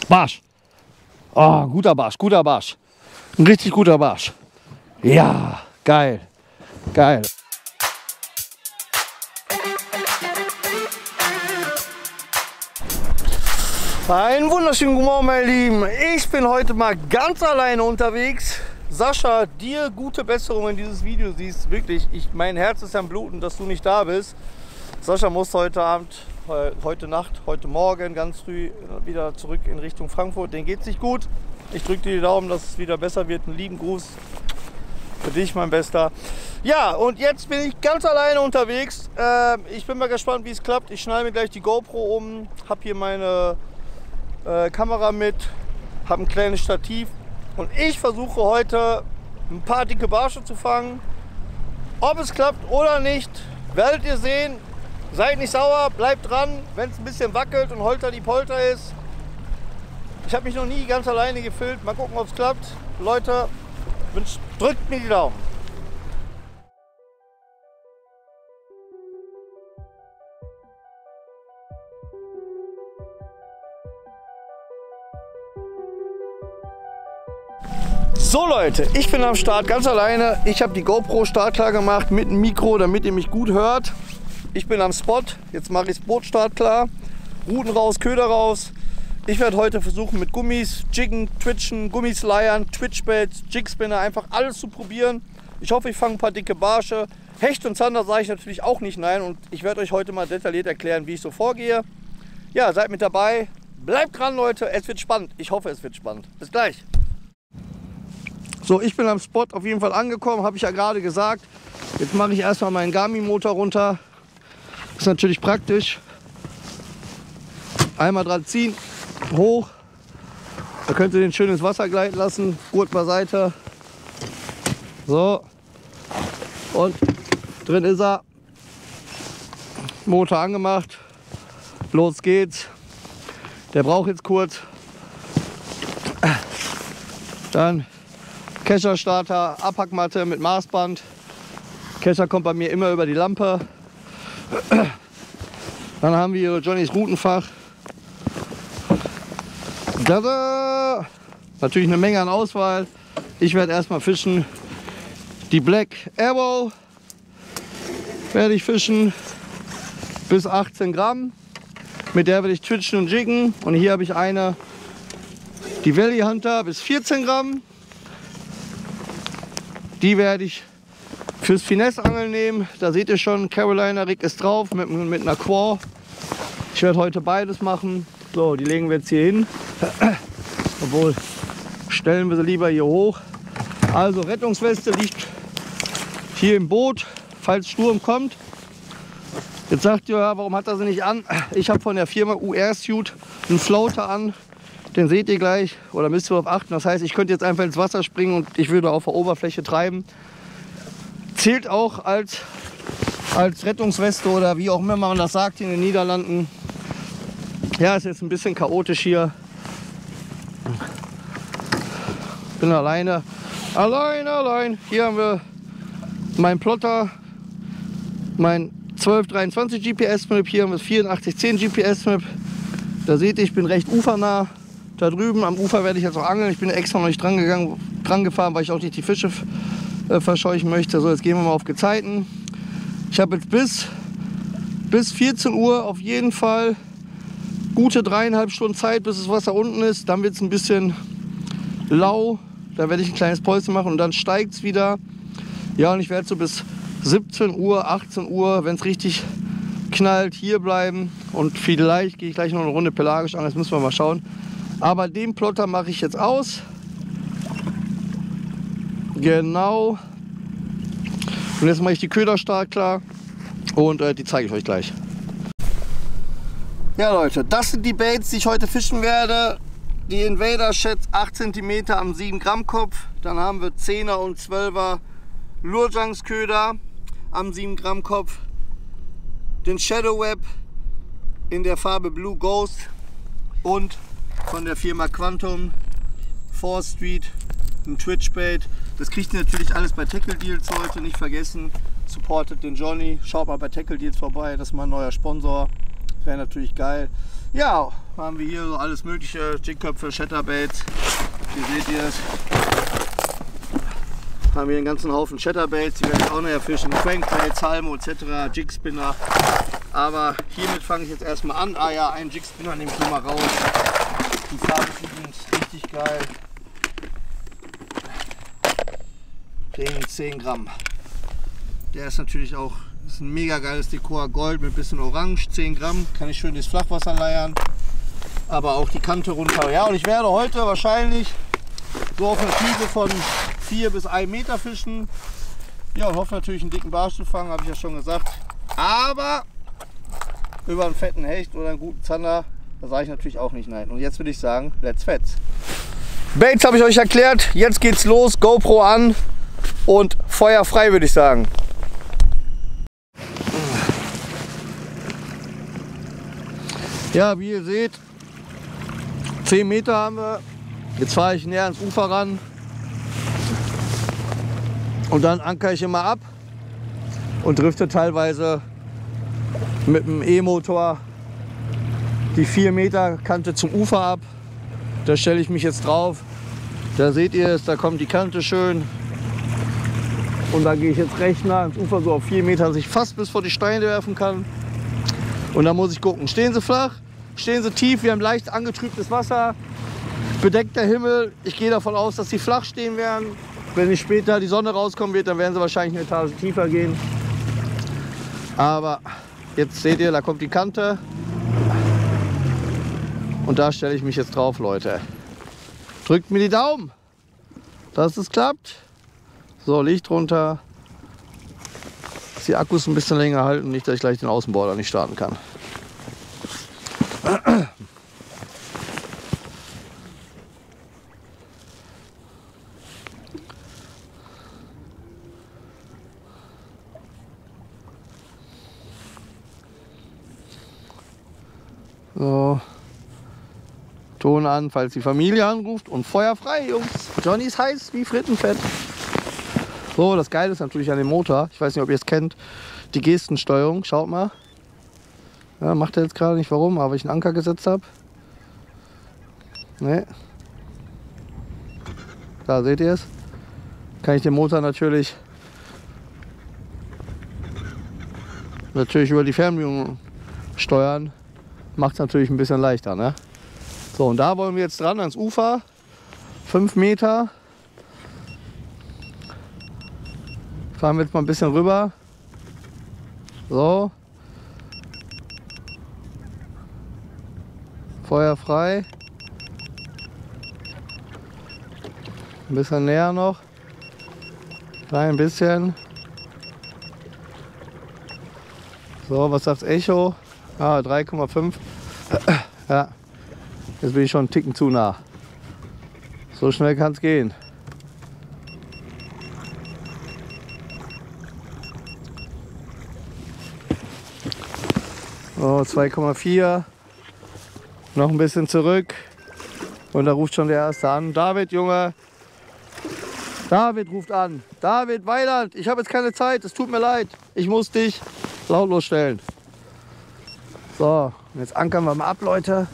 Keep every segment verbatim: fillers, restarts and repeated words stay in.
Barsch. Oh, guter Barsch, guter Barsch. Ein richtig guter Barsch. Ja, geil. Geil. Einen wunderschönen guten Morgen, meine Lieben. Ich bin heute mal ganz alleine unterwegs. Sascha, dir gute Besserung, wenn du dieses Video siehst. Wirklich, ich, mein Herz ist am Bluten, dass du nicht da bist. Sascha muss heute Abend, heute Nacht, heute Morgen ganz früh wieder zurück in Richtung Frankfurt. Denen geht es nicht gut. Ich drücke dir die Daumen, dass es wieder besser wird. Einen lieben Gruß für dich, mein Bester. Ja, und jetzt bin ich ganz alleine unterwegs. Äh, ich bin mal gespannt, wie es klappt. Ich schneide mir gleich die GoPro um, habe hier meine äh, Kamera mit, habe ein kleines Stativ und ich versuche heute ein paar dicke Barsche zu fangen. Ob es klappt oder nicht, werdet ihr sehen. Seid nicht sauer, bleibt dran, wenn es ein bisschen wackelt und holter die Polter ist. Ich habe mich noch nie ganz alleine gefilmt. Mal gucken, ob es klappt. Leute, wünsch, drückt mir die Daumen. So Leute, ich bin am Start ganz alleine. Ich habe die GoPro startklar gemacht mit dem Mikro, damit ihr mich gut hört. Ich bin am Spot. Jetzt mache ich das Boot startklar. Ruten raus, Köder raus. Ich werde heute versuchen mit Gummis, Jiggen, Twitchen, Gummisleiern, Twitchbaits, Jigspinner, einfach alles zu probieren. Ich hoffe, ich fange ein paar dicke Barsche. Hecht und Zander sage ich natürlich auch nicht nein und ich werde euch heute mal detailliert erklären, wie ich so vorgehe. Ja, seid mit dabei. Bleibt dran, Leute. Es wird spannend. Ich hoffe, es wird spannend. Bis gleich. So, ich bin am Spot auf jeden Fall angekommen, habe ich ja gerade gesagt. Jetzt mache ich erstmal meinen Garmin-Motor runter. Ist natürlich praktisch. Einmal dran ziehen, hoch. Da könnt ihr den schön ins Wasser gleiten lassen. Gurt beiseite. So. Und drin ist er. Motor angemacht. Los geht's. Der braucht jetzt kurz. Dann Kescher-Starter, Abpackmatte mit Maßband. Kescher kommt bei mir immer über die Lampe. Dann haben wir hier Johnnys Routenfach. Tada! Natürlich eine Menge an Auswahl. Ich werde erstmal fischen. Die Black Arrow werde ich fischen bis achtzehn Gramm. Mit der werde ich twitchen und jiggen. Und hier habe ich eine, die Valley Hunter bis vierzehn Gramm. Die werde ich fürs Finesse-Angeln nehmen. Da seht ihr schon, Carolina Rig ist drauf mit, mit einer Quaw. Ich werde heute beides machen. So, die legen wir jetzt hier hin. Obwohl, stellen wir sie lieber hier hoch. Also Rettungsweste liegt hier im Boot, falls Sturm kommt. Jetzt sagt ihr, ja, warum hat er sie nicht an? Ich habe von der Firma U R Suit einen Floater an. Den seht ihr gleich, oder müsst ihr darauf achten. Das heißt, ich könnte jetzt einfach ins Wasser springen und ich würde auf der Oberfläche treiben. Zählt auch als, als Rettungsweste oder wie auch immer man das sagt in den Niederlanden. Ja, ist jetzt ein bisschen chaotisch hier. Bin alleine. Allein, allein. Hier haben wir meinen Plotter, mein zwölf dreiundzwanzig G P S-Map. Hier haben wir das vierundachtzig zehn G P S-Map. Da seht ihr, ich bin recht ufernah. Da drüben am Ufer werde ich jetzt auch angeln. Ich bin extra noch nicht dran gegangen, dran gefahren, weil ich auch nicht die Fische äh, verscheuchen möchte. So, jetzt gehen wir mal auf Gezeiten. Ich habe jetzt bis, bis vierzehn Uhr auf jeden Fall gute dreieinhalb Stunden Zeit, bis das Wasser unten ist. Dann wird es ein bisschen lau. Da werde ich ein kleines Päuschen machen und dann steigt es wieder. Ja, und ich werde so bis siebzehn Uhr, achtzehn Uhr, wenn es richtig knallt, hier bleiben. Und vielleicht gehe ich gleich noch eine Runde pelagisch an. Das müssen wir mal schauen. Aber den Plotter mache ich jetzt aus. Genau. Und jetzt mache ich die Köder startklar und äh, die zeige ich euch gleich. Ja Leute, das sind die Baits, die ich heute fischen werde. Die Invader schätzt acht Zentimeter am sieben Gramm Kopf. Dann haben wir zehner und zwölfer Lurjunks Köder am sieben Gramm Kopf. Den Shadow Web in der Farbe Blue Ghost und von der Firma Quantum four Street ein Twitchbait. Das kriegt ihr natürlich alles bei Tackle Deals heute, nicht vergessen. Supportet den Johnny, schaut mal bei Tackle Deals vorbei, das ist mein neuer Sponsor. wäre natürlich geil. Ja, haben wir hier so alles mögliche, Jigköpfe, Chatterbaits. Hier seht ihr es. Haben wir einen ganzen Haufen Chatterbaits, die werde ich auch noch erfischen. Crankbaits, Salmo et cetera, Jigspinner. Aber hiermit fange ich jetzt erstmal an. Ah ja, einen Jigspinner nehme ich nochmal raus. Die Farbe ist richtig geil. Den zehn Gramm. Der ist natürlich auch ist ein mega geiles Dekor, Gold mit bisschen Orange, zehn Gramm. Kann ich schön ins Flachwasser leiern. Aber auch die Kante runter. Ja, und ich werde heute wahrscheinlich so auf einer Tiefe von vier bis ein Meter fischen. Ja, und hoffe natürlich einen dicken Barsch zu fangen, habe ich ja schon gesagt. Aber über einen fetten Hecht oder einen guten Zander, da sage ich natürlich auch nicht nein. Und jetzt würde ich sagen, let's fetz. Baits habe ich euch erklärt, jetzt geht's los, GoPro an und Feuer frei, würde ich sagen. Ja, wie ihr seht, zehn Meter haben wir. Jetzt fahre ich näher ans Ufer ran und dann ankere ich immer ab und drifte teilweise mit dem E-Motor die vier Meter Kante zum Ufer ab. Da stelle ich mich jetzt drauf. Da seht ihr es, da kommt die Kante schön. Und da gehe ich jetzt recht nah ans Ufer, so auf vier Meter, dass ich fast bis vor die Steine werfen kann. Und da muss ich gucken, stehen sie flach, stehen sie tief, wir haben leicht angetrübtes Wasser, bedeckter Himmel. Ich gehe davon aus, dass sie flach stehen werden. Wenn nicht später die Sonne rauskommen wird, dann werden sie wahrscheinlich eine Etage tiefer gehen. Aber jetzt seht ihr, da kommt die Kante. Und da stelle ich mich jetzt drauf, Leute. Drückt mir die Daumen, dass es klappt. So, Licht runter. Dass die Akkus ein bisschen länger halten, nicht, dass ich gleich den Außenborder nicht starten kann. So. Ton an, falls die Familie anruft und Feuer frei, Jungs. Johnny ist heiß wie Frittenfett. So, das Geile ist natürlich an dem Motor, ich weiß nicht, ob ihr es kennt, die Gestensteuerung, schaut mal. Ja, macht er jetzt gerade nicht, warum, aber ich einen Anker gesetzt habe. Ne. Da seht ihr es. Kann ich den Motor natürlich, natürlich über die Fernbedienung steuern. Macht es natürlich ein bisschen leichter, ne? So, und da wollen wir jetzt dran ans Ufer. fünf Meter. Fahren wir jetzt mal ein bisschen rüber. So. Feuer frei. Ein bisschen näher noch. Klein bisschen. So, was sagt das Echo? Ah, drei Komma fünf. Ja. Jetzt bin ich schon einen Ticken zu nah. So schnell kann es gehen. So, zwei Komma vier. Noch ein bisschen zurück. Und da ruft schon der Erste an. David, Junge. David ruft an. David, Weiland, ich habe jetzt keine Zeit. Es tut mir leid. Ich muss dich lautlos stellen. So, jetzt ankern wir mal ab, Leute.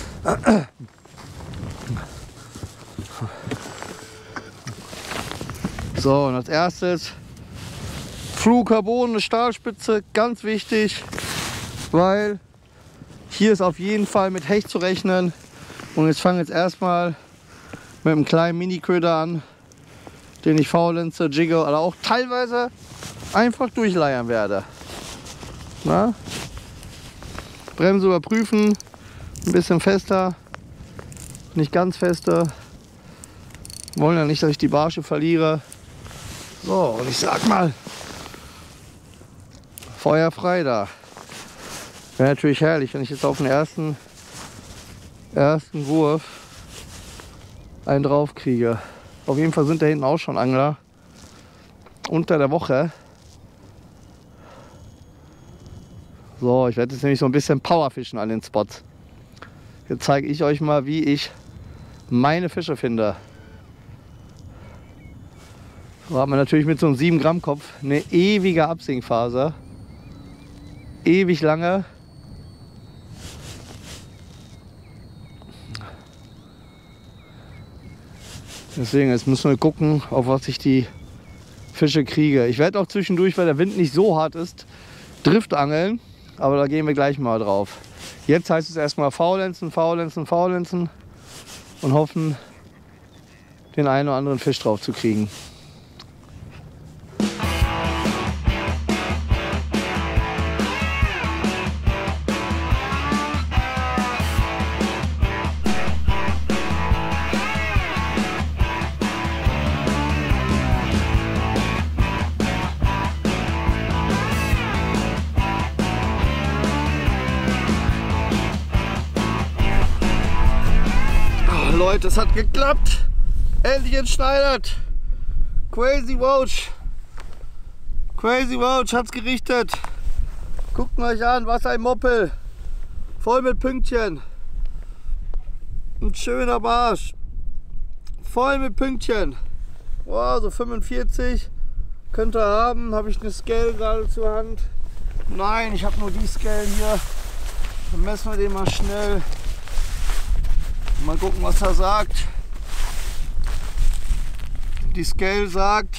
So, und als erstes Fluorocarbon, eine Stahlspitze, ganz wichtig, weil hier ist auf jeden Fall mit Hecht zu rechnen. Und jetzt fange ich jetzt erstmal mit einem kleinen Mini-Köder an, den ich faulenze, jigge oder auch teilweise einfach durchleiern werde. Na? Bremse überprüfen. Ein bisschen fester, nicht ganz fester. Wollen ja nicht, dass ich die Barsche verliere. So, und ich sag mal, Feuer frei da. Wäre natürlich herrlich, wenn ich jetzt auf den ersten, ersten Wurf einen drauf kriege. Auf jeden Fall sind da hinten auch schon Angler. Unter der Woche. So, ich werde jetzt nämlich so ein bisschen Powerfischen an den Spots. Jetzt zeige ich euch mal, wie ich meine Fische finde. So hat man natürlich mit so einem sieben Gramm Kopf eine ewige Absinkphase. Ewig lange. Deswegen, jetzt müssen wir gucken, auf was ich die Fische kriege. Ich werde auch zwischendurch, weil der Wind nicht so hart ist, Driftangeln. Aber da gehen wir gleich mal drauf. Jetzt heißt es erstmal faulenzen, faulenzen, faulenzen und hoffen, den einen oder anderen Fisch drauf zu kriegen. Leute, es hat geklappt. Endlich entschneidert. Crazy Roach. Crazy Roach hat's gerichtet. Guckt euch an, was ein Moppel. Voll mit Pünktchen. Ein schöner Barsch. Voll mit Pünktchen. Wow, so fünfundvierzig. Könnt ihr haben. Habe ich eine Scale gerade zur Hand? Nein, ich habe nur die Scale hier. Dann messen wir den mal schnell. Mal gucken, was er sagt. Die Scale sagt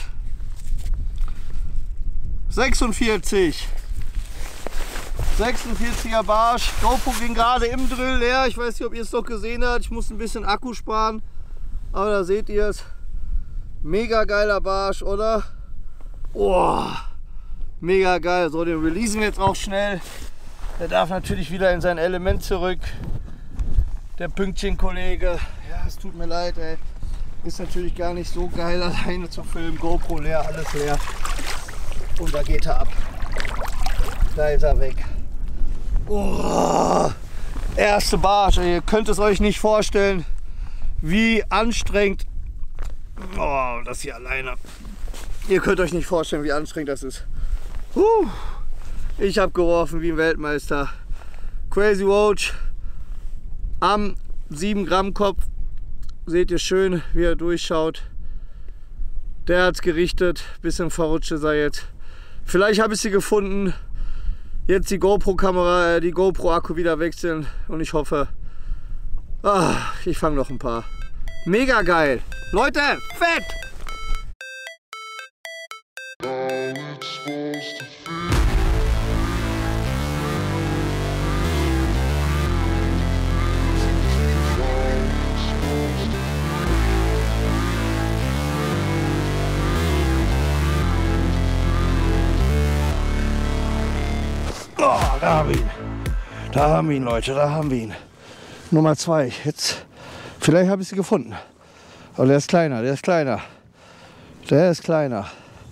sechsundvierzig. sechsundvierziger Barsch. GoPro ging gerade im Drill leer. Ich weiß nicht, ob ihr es noch gesehen habt. Ich muss ein bisschen Akku sparen. Aber da seht ihr es. Mega geiler Barsch, oder? Oh, mega geil. So, den releasen wir jetzt auch schnell. Der darf natürlich wieder in sein Element zurück. Der Pünktchen-Kollege, ja, es tut mir leid, ey. Ist natürlich gar nicht so geil, alleine zu filmen. GoPro leer, alles leer. Und da geht er ab. Da ist er weg. Oh, erste Barsch. Ihr könnt es euch nicht vorstellen, wie anstrengend. Oh, das hier alleine. Ihr könnt euch nicht vorstellen, wie anstrengend das ist. Huh. Ich habe geworfen wie ein Weltmeister. Crazy Roach. Am sieben Gramm Kopf, seht ihr schön, wie er durchschaut. Der hat es gerichtet, bisschen verrutscht ist er jetzt. Vielleicht habe ich sie gefunden. Jetzt die GoPro-Kamera, äh, die GoPro-Akku wieder wechseln und ich hoffe, ah, ich fange noch ein paar. Mega geil. Leute, fett! Oh, da haben wir ihn. Da haben wir ihn, Leute, da haben wir ihn. Nummer zwei. Jetzt, vielleicht habe ich sie gefunden. Aber der ist kleiner, der ist kleiner. Der ist kleiner.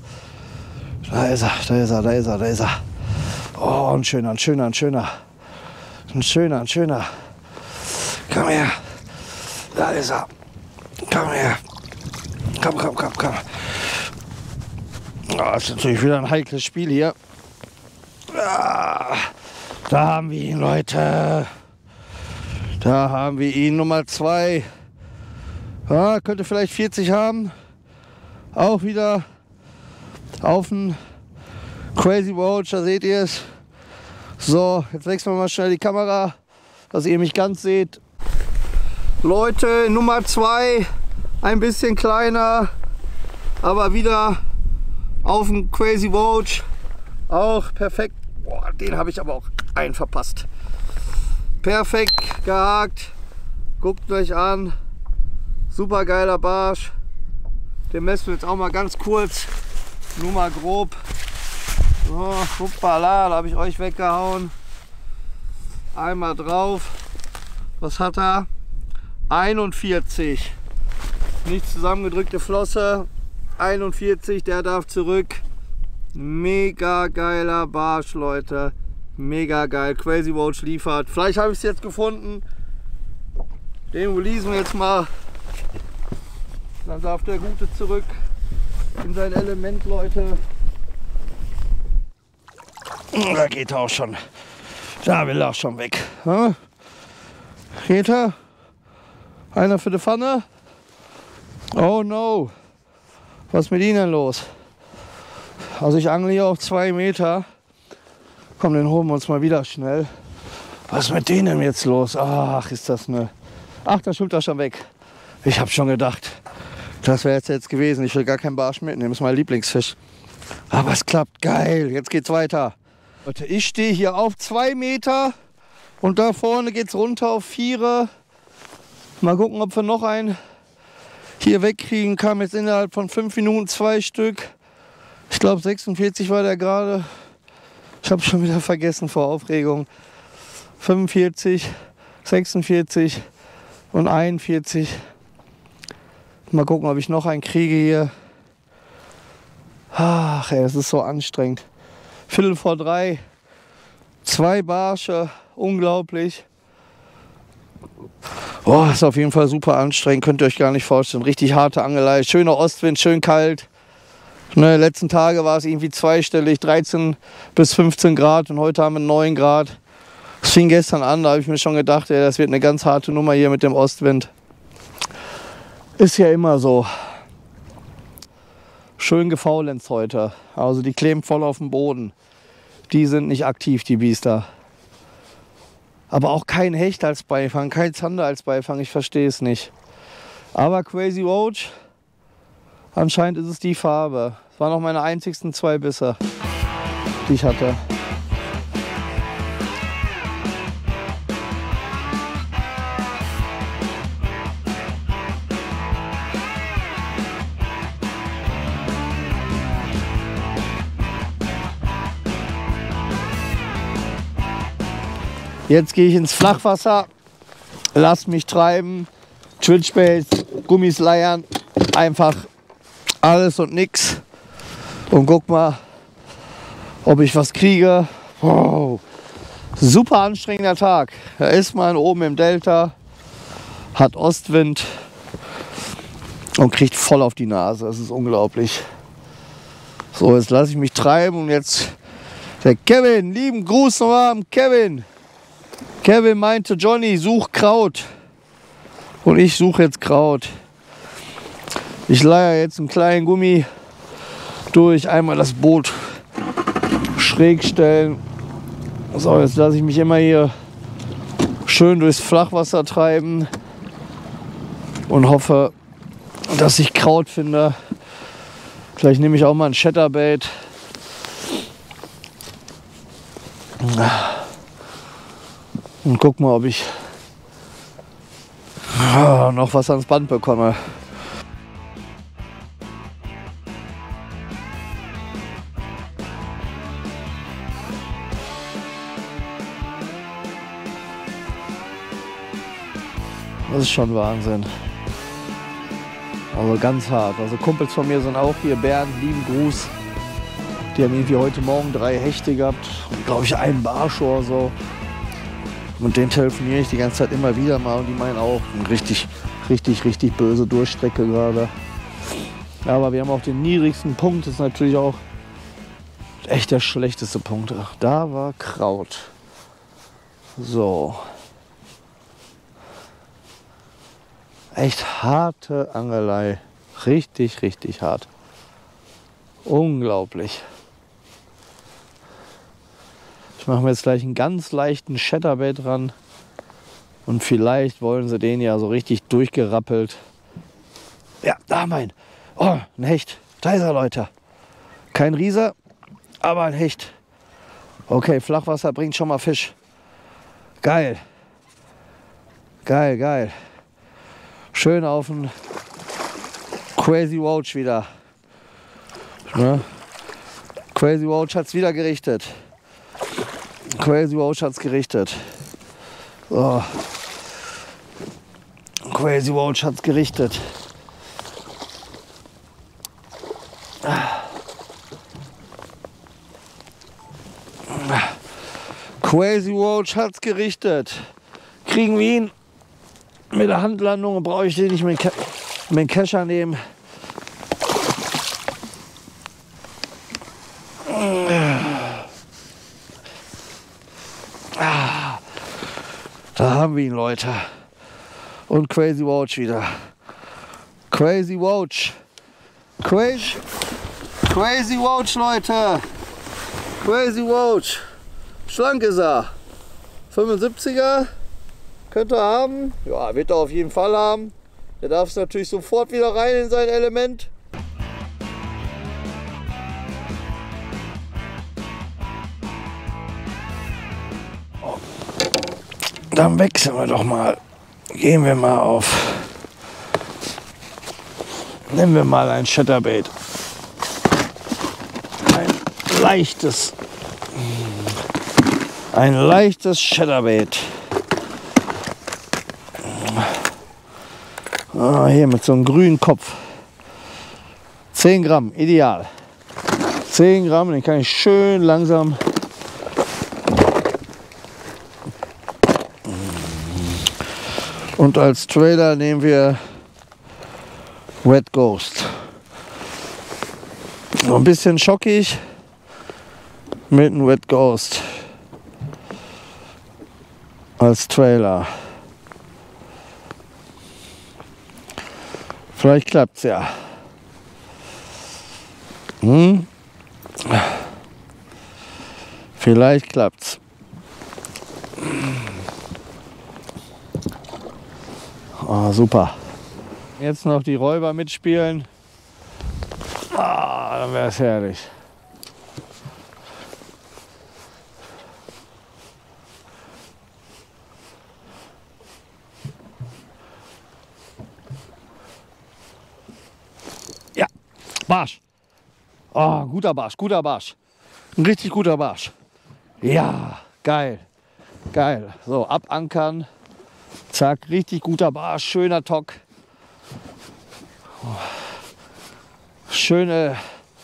Da ist er, da ist er, da ist er, da ist er. Oh, ein schöner, ein schöner, ein schöner. Ein schöner, ein schöner. Komm her. Da ist er. Komm her. Komm, komm, komm, komm. Oh, das ist natürlich wieder ein heikles Spiel hier. Ah, da haben wir ihn, Leute. Da haben wir ihn, Nummer zwei. Ja, könnte vielleicht vierzig haben. Auch wieder auf den Crazy Roach, da seht ihr es. So, jetzt wechseln wir mal schnell die Kamera, dass ihr mich ganz seht. Leute, Nummer zwei, ein bisschen kleiner, aber wieder auf den Crazy Roach. Auch perfekt. Boah, den habe ich aber auch einen verpasst. Perfekt gehakt. Guckt euch an. Super geiler Barsch. Den messen wir jetzt auch mal ganz kurz. Nur mal grob. So, hoppala, da habe ich euch weggehauen. Einmal drauf. Was hat er? einundvierzig. Nicht zusammengedrückte Flosse. einundvierzig, der darf zurück. Mega geiler Barsch, Leute. Mega geil. Crazy Roach liefert. Vielleicht habe ich es jetzt gefunden. Den releasen wir jetzt mal. Dann darf der Gute zurück in sein Element, Leute. Da geht er auch schon. Da will er auch schon weg. Ja? Geht er? Einer für die Pfanne? Oh no. Was ist mit Ihnen los? Also ich angle hier auf zwei Meter. Komm, den holen wir uns mal wieder schnell. Was ist mit denen jetzt los? Ach, ist das eine... Ach, da schwimmt er schon weg. Ich habe schon gedacht, Das wäre jetzt, jetzt gewesen. Ich will gar keinen Barsch mitnehmen. Das ist mein Lieblingsfisch. Aber es klappt. Geil. Jetzt geht's weiter. Leute, ich stehe hier auf zwei Meter und da vorne geht's runter auf vier. Mal gucken, ob wir noch einen hier wegkriegen. Kam jetzt innerhalb von fünf Minuten zwei Stück. Ich glaube sechsundvierzig war der gerade. Ich habe schon wieder vergessen vor Aufregung. fünfundvierzig, sechsundvierzig und einundvierzig. Mal gucken, ob ich noch einen kriege hier. Ach ey, es ist so anstrengend. Viertel vor drei. Zwei Barsche. Unglaublich. Oh, ist auf jeden Fall super anstrengend. Könnt ihr euch gar nicht vorstellen. Richtig harte Angelei. Schöner Ostwind, schön kalt. Ne, letzten Tage war es irgendwie zweistellig. dreizehn bis fünfzehn Grad. Und heute haben wir neun Grad. Es fing gestern an. Da habe ich mir schon gedacht, ey, das wird eine ganz harte Nummer hier mit dem Ostwind. Ist ja immer so. Schön gefaulenzt heute. Also die kleben voll auf dem Boden. Die sind nicht aktiv, die Biester. Aber auch kein Hecht als Beifang, kein Zander als Beifang. Ich verstehe es nicht. Aber Crazy Roach, anscheinend ist es die Farbe. Das waren noch meine einzigsten zwei Bisse, die ich hatte. Jetzt gehe ich ins Flachwasser, lass mich treiben, Twitchbaits, Gummis leiern, einfach alles und nix. Und guck mal, ob ich was kriege. Wow. Super anstrengender Tag. Da ist man oben im Delta, hat Ostwind und kriegt voll auf die Nase. Das ist unglaublich. So, jetzt lasse ich mich treiben und jetzt der Kevin, lieben Gruß nochmal am Kevin. Kevin meinte, Johnny, such Kraut. Und ich suche jetzt Kraut. Ich leihe jetzt einen kleinen Gummi durch, einmal das Boot schräg stellen. So, jetzt lasse ich mich immer hier schön durchs Flachwasser treiben und hoffe, dass ich Kraut finde. Vielleicht nehme ich auch mal ein Chatterbait. Und guck mal, ob ich oh, noch was ans Band bekomme. Das ist schon Wahnsinn. Also ganz hart. Also Kumpels von mir sind auch hier. Bernd, lieben Gruß. Die haben irgendwie heute Morgen drei Hechte gehabt. Und glaube ich einen Barsch oder so. Und den telefoniere ich die ganze Zeit immer wieder mal und die meinen auch eine richtig, richtig, richtig böse Durchstrecke gerade. Aber wir haben auch den niedrigsten Punkt, das ist natürlich auch echt der schlechteste Punkt. Ach, da war Kraut. So. Echt harte Angelei. Richtig, richtig hart. Unglaublich. Ich mache mir jetzt gleich einen ganz leichten Chatterbait dran. Und vielleicht wollen sie den ja so richtig durchgerappelt. Ja, da mein. Oh, ein Hecht. Da ist er, Leute. Kein Riese, aber ein Hecht. Okay, Flachwasser bringt schon mal Fisch. Geil. Geil, geil. Schön auf den Crazy Roach wieder. Ne? Crazy Roach hat es wieder gerichtet. Crazy Roach hat es gerichtet. So. Crazy Roach hat es gerichtet. Crazy Roach hat es gerichtet. Kriegen wir ihn mit der Handlandung, brauche ich den nicht mit dem Kescher nehmen. Da haben wir ihn, Leute. Und Crazy Roach wieder. Crazy Roach. Crazy, Crazy Roach, Leute. Crazy Roach. Schlank ist er. fünfundsiebziger. Könnte er haben. Ja, wird er auf jeden Fall haben. Der darf natürlich sofort wieder rein in sein Element. Dann wechseln wir doch mal. Gehen wir mal auf. Nehmen wir mal ein Chatterbait. Ein leichtes. Ein leichtes Chatterbait. Ah, hier mit so einem grünen Kopf. zehn Gramm, ideal. zehn Gramm, den kann ich schön langsam. Und als Trailer nehmen wir Wet Ghost. So ein bisschen schockig mit einem Wet Ghost als Trailer. Vielleicht klappt's ja. Hm? Vielleicht klappt's. Oh, super. Jetzt noch die Räuber mitspielen. Ah, dann wäre es herrlich. Ja, Barsch. Oh, guter Barsch, guter Barsch. Ein richtig guter Barsch. Ja, geil. Geil. So, abankern. Zack, richtig guter Barsch, schöner Tock. Schöne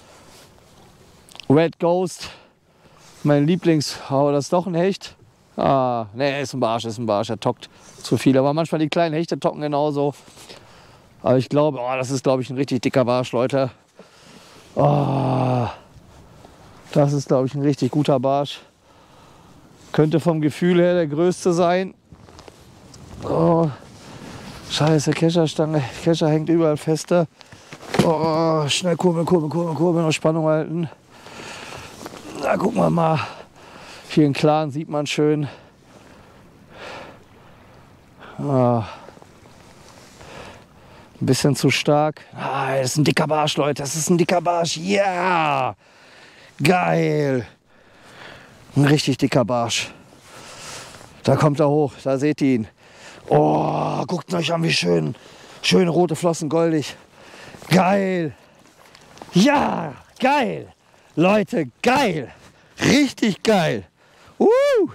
Red Ghost. Mein Lieblings. Oh, das ist doch ein Hecht. Ah, ne, ist ein Barsch, ist ein Barsch. Er tockt zu viel. Aber manchmal die kleinen Hechte tocken genauso. Aber ich glaube, oh, das ist, glaube ich, ein richtig dicker Barsch, Leute. Oh, das ist, glaube ich, ein richtig guter Barsch. Könnte vom Gefühl her der größte sein. Oh, scheiße, Kescherstange. Kescher hängt überall fester. Oh, schnell kurbeln, kurbeln, kurbeln, kurbeln, auf Spannung halten. Da gucken wir mal. Hier einen klaren sieht man schön. Oh. Ein bisschen zu stark. Ah, das ist ein dicker Barsch, Leute. Das ist ein dicker Barsch. Ja! Geil! Ein richtig dicker Barsch. Da kommt er hoch. Da seht ihr ihn. Oh, guckt euch an, wie schön. Schöne rote Flossen, goldig. Geil. Ja, geil. Leute, geil. Richtig geil. Uh.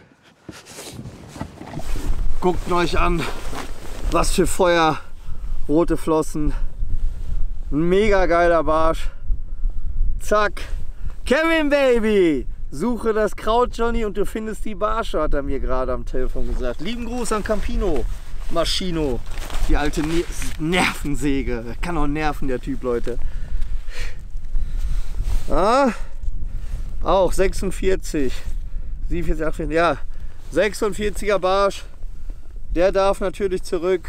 Guckt euch an, was für Feuer. Rote Flossen. Ein mega geiler Barsch. Zack. Kevin Baby. Suche das Kraut, Johnny, und du findest die Barsche, hat er mir gerade am Telefon gesagt. Lieben Gruß an Campino Maschino. Die alte Ner Nervensäge. Der kann auch nerven, der Typ, Leute. Ah, auch sechsundvierzig. siebenundvierzig, achtundvierzig, ja. sechsundvierziger Barsch. Der darf natürlich zurück.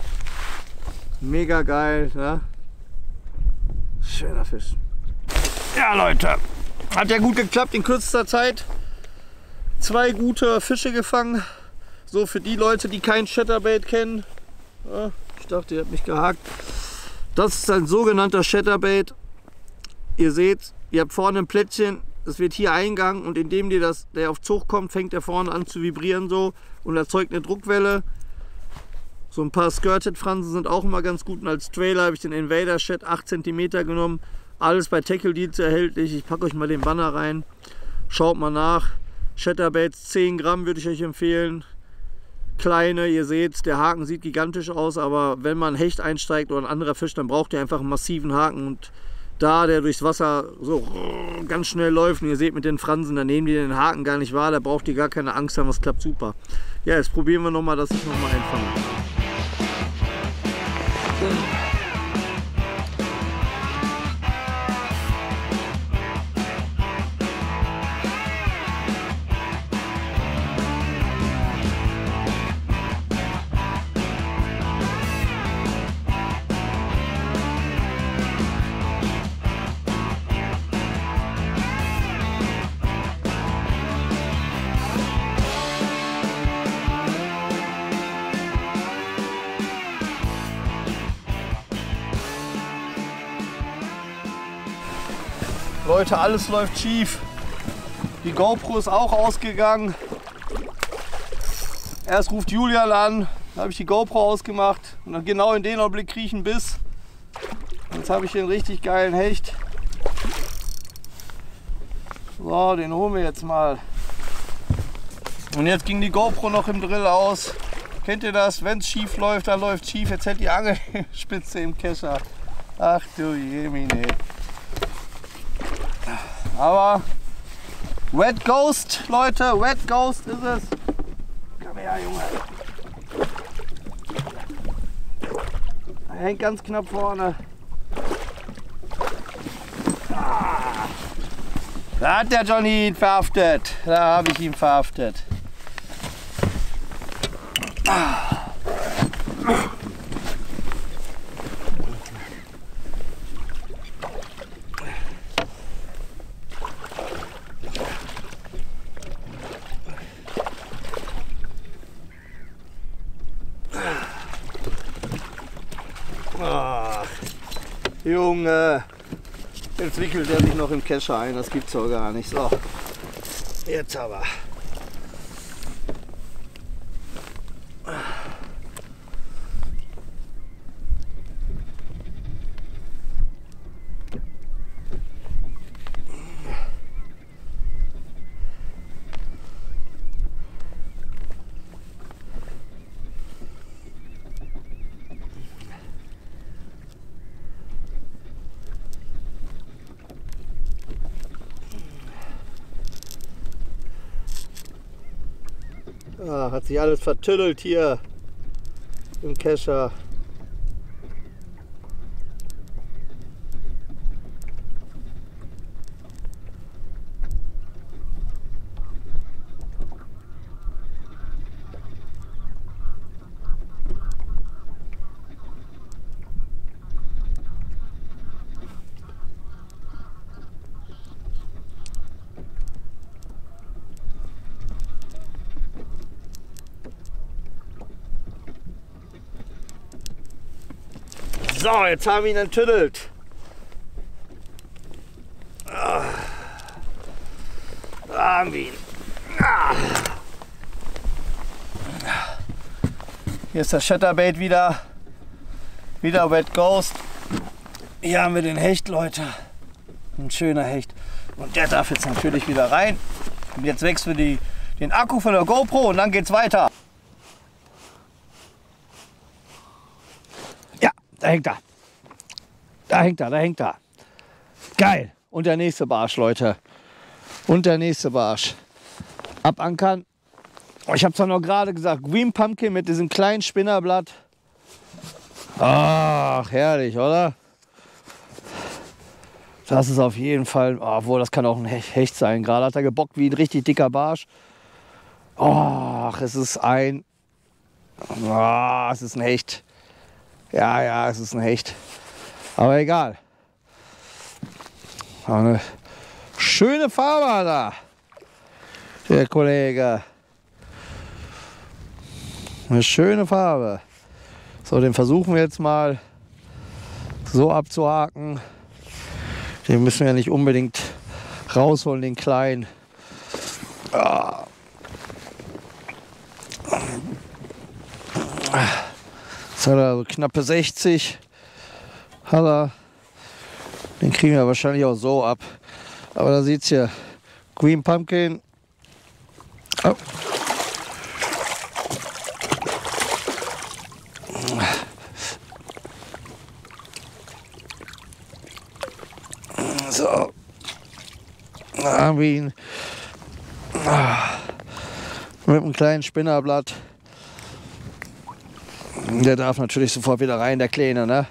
Mega geil, ne? Schöner Fisch. Ja, Leute. Hat ja gut geklappt in kürzester Zeit. Zwei gute Fische gefangen. So für die Leute, die kein Chatterbait kennen. Ja, ich dachte, ihr habt mich gehakt. Das ist ein sogenannter Chatterbait. Ihr seht, ihr habt vorne ein Plättchen. Es wird hier eingegangen und indem dir das, der auf Zug kommt, fängt er vorne an zu vibrieren so und erzeugt eine Druckwelle. So ein paar Skirted Fransen sind auch immer ganz gut. Und als Trailer habe ich den Invader Chat acht Zentimeter genommen. Alles bei Tackle Deals erhältlich. Ich packe euch mal den Banner rein. Schaut mal nach. Chatterbaits zehn Gramm würde ich euch empfehlen. Kleine, ihr seht, der Haken sieht gigantisch aus, aber wenn man Hecht einsteigt oder ein anderer Fisch, dann braucht ihr einfach einen massiven Haken. Und da der durchs Wasser so ganz schnell läuft und ihr seht mit den Fransen, da nehmen die den Haken gar nicht wahr, da braucht ihr gar keine Angst haben, das klappt super. Ja, jetzt probieren wir nochmal, dass ich nochmal einfange. Leute, alles läuft schief. Die GoPro ist auch ausgegangen. Erst ruft Julian an, dann habe ich die GoPro ausgemacht und dann genau in den Augenblick kriege ich einen Biss. Jetzt habe ich den richtig geilen Hecht. So, den holen wir jetzt mal. Und jetzt ging die GoPro noch im Drill aus. Kennt ihr das? Wenn es schief läuft, dann läuft schief. Jetzt hält die Angelspitze im Kescher. Ach du Jemine. Aber Wet Ghost, Leute, Wet Ghost ist es. Komm her, Junge. Er hängt ganz knapp vorne. Ah. Da hat der Johnny ihn verhaftet. Da habe ich ihn verhaftet. Ah. Ach, Junge, jetzt wickelt er sich noch im Kescher ein, das gibt's doch gar nicht. So, jetzt aber. Ah, hat sich alles vertüttelt hier im Kescher. So, jetzt haben wir ihn enttüttelt. Ah. Da haben wir ihn. Ah. Hier ist das Chatterbait wieder. Wieder Wet Ghost. Hier haben wir den Hecht, Leute. Ein schöner Hecht. Und der darf jetzt natürlich wieder rein. Und jetzt wechseln wir die, den Akku von der GoPro und dann geht's weiter. Da hängt er. Da hängt er, da hängt er. Geil. Und der nächste Barsch, Leute. Und der nächste Barsch. Abankern. Oh, ich habe es doch noch gerade gesagt. Green Pumpkin mit diesem kleinen Spinnerblatt. Ach, herrlich, oder? Das ist auf jeden Fall, obwohl das kann auch ein Hecht sein. Gerade hat er gebockt wie ein richtig dicker Barsch. Ach, es ist ein, oh, es ist ein Hecht. Ja, ja, es ist ein Hecht. Aber egal. Eine schöne Farbe hat er, der Kollege. Eine schöne Farbe. So, den versuchen wir jetzt mal so abzuhaken. Den müssen wir nicht unbedingt rausholen, den kleinen. Ah. Jetzt hat er so knappe sechzig. Hat er. Den kriegen wir wahrscheinlich auch so ab. Aber da sieht es hier. Green Pumpkin. Oh. So. Da haben wir ihn. Mit einem kleinen Spinnerblatt. Der darf natürlich sofort wieder rein, der Kleine, ne?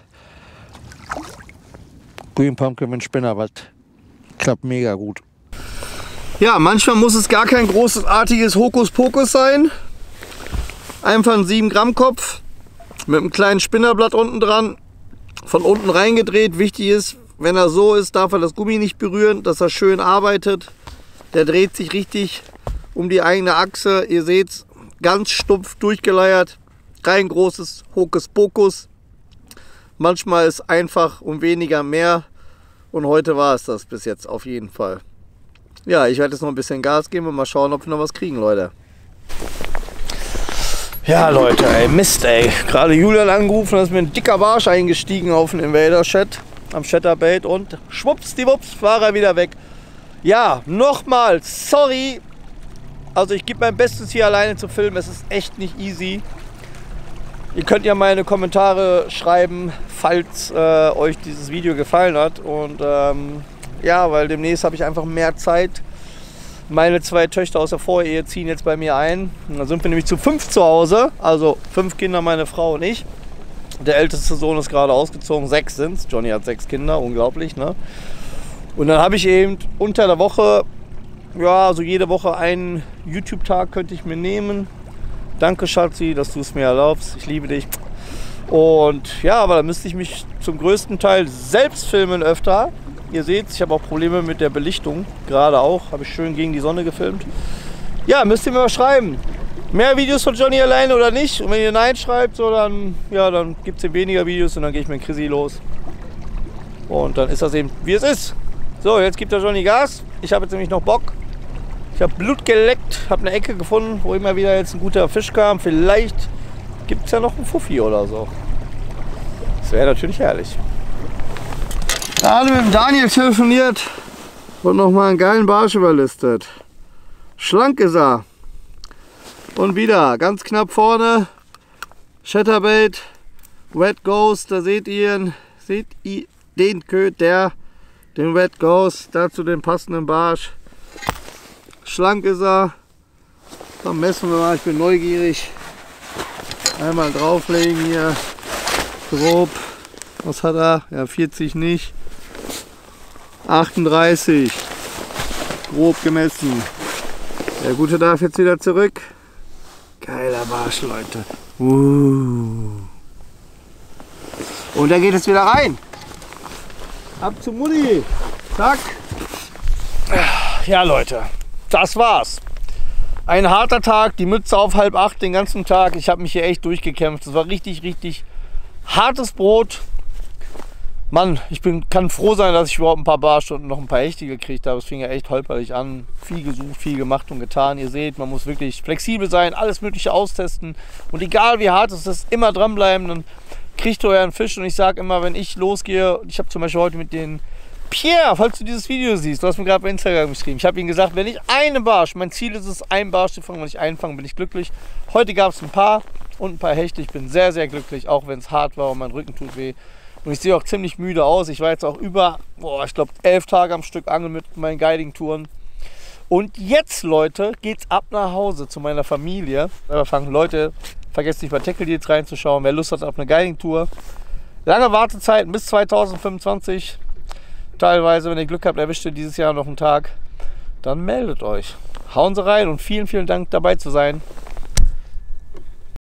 Green Pumpkin mit Spinnerblatt. Klappt mega gut. Ja, manchmal muss es gar kein großartiges Hokuspokus sein. Einfach ein sieben Gramm Kopf mit einem kleinen Spinnerblatt unten dran. Von unten reingedreht. Wichtig ist, wenn er so ist, darf er das Gummi nicht berühren, dass er schön arbeitet. Der dreht sich richtig um die eigene Achse. Ihr seht, ganz stumpf durchgeleiert. Kein großes Hokuspokus. Manchmal ist einfach um weniger mehr Und heute war es das bis jetzt auf jeden Fall. Ja, ich werde jetzt noch ein bisschen Gas geben und mal schauen, ob wir noch was kriegen, Leute. Ja, Leute, ey, Mist, ey. Gerade Julian angerufen, da ist mir ein dicker Barsch eingestiegen auf den Invader-Chat am Chatterbait und schwuppsdiwupps war er wieder weg. Ja, nochmal, sorry. Also ich gebe mein Bestes hier alleine zu filmen, es ist echt nicht easy. Ihr könnt ja mal in die Kommentare schreiben, falls äh, euch dieses Video gefallen hat. Und ähm, ja, weil demnächst habe ich einfach mehr Zeit. Meine zwei Töchter aus der Vorehe ziehen jetzt bei mir ein. Und dann sind wir nämlich zu fünf zu Hause. Also fünf Kinder, meine Frau und ich. Der älteste Sohn ist gerade ausgezogen, sechs sind es. Johnny hat sechs Kinder, unglaublich, ne? Und dann habe ich eben unter der Woche, ja, also jede Woche einen YouTube-Tag könnte ich mir nehmen. Danke, Schatzi, dass du es mir erlaubst. Ich liebe dich. Und ja, aber da müsste ich mich zum größten Teil selbst filmen öfter. Ihr seht, ich habe auch Probleme mit der Belichtung. Gerade auch. Habe ich schön gegen die Sonne gefilmt. Ja, müsst ihr mir mal schreiben. Mehr Videos von Johnny alleine oder nicht? Und wenn ihr Nein schreibt, so, dann, ja, dann gibt es eben weniger Videos und dann gehe ich mit Chrissy los. Und dann ist das eben, wie es ist. So, jetzt gibt der Johnny Gas. Ich habe jetzt nämlich noch Bock. Ich habe Blut geleckt, habe eine Ecke gefunden, wo immer wieder jetzt ein guter Fisch kam. Vielleicht gibt es ja noch einen Fuffi oder so. Das wäre natürlich herrlich. Gerade mit dem Daniel telefoniert und nochmal einen geilen Barsch überlistet. Schlank ist er. Und wieder ganz knapp vorne. Chatterbait, Red Ghost, da seht ihr, seht ihr den Köder, den Red Ghost, dazu den passenden Barsch. Schlank ist er. Dann messen wir mal, ich bin neugierig. Einmal drauflegen hier. Grob. Was hat er? Ja, vierzig nicht. achtunddreißig. Grob gemessen. Der Gute darf jetzt wieder zurück. Geiler Barsch, Leute. Uh. Und da geht es wieder rein. Ab zu Mutti. Zack. Ja, Leute. Das war's. Ein harter Tag, die Mütze auf halb acht den ganzen Tag. Ich habe mich hier echt durchgekämpft. Das war richtig, richtig hartes Brot. Mann, ich bin, kann froh sein, dass ich überhaupt ein paar Barstunden noch ein paar Hechte gekriegt habe. Es fing ja echt holperlich an. Viel gesucht, viel gemacht und getan. Ihr seht, man muss wirklich flexibel sein, alles Mögliche austesten. Und egal wie hart es ist, immer dranbleiben. Dann kriegt ihr euren Fisch. Und ich sage immer, wenn ich losgehe, ich habe zum Beispiel heute mit den Pierre, falls du dieses Video siehst, du hast mir gerade bei Instagram geschrieben, ich habe ihm gesagt, wenn ich einen Barsch, mein Ziel ist es, einen Barsch zu fangen, wenn ich einfange, bin ich glücklich. Heute gab es ein paar und ein paar Hechte, ich bin sehr, sehr glücklich, auch wenn es hart war und mein Rücken tut weh. Und ich sehe auch ziemlich müde aus, ich war jetzt auch über, boah, ich glaube, elf Tage am Stück angeln mit meinen Guiding-Touren. Und jetzt, Leute, geht's ab nach Hause zu meiner Familie. Wir fangen, Leute, vergesst nicht bei Tackle Deals reinzuschauen, wer Lust hat auf eine Guiding-Tour. Lange Wartezeiten bis zweitausendfünfundzwanzig. Teilweise, wenn ihr Glück habt, erwischt ihr dieses Jahr noch einen Tag, dann meldet euch. Hauen Sie rein und vielen, vielen Dank dabei zu sein.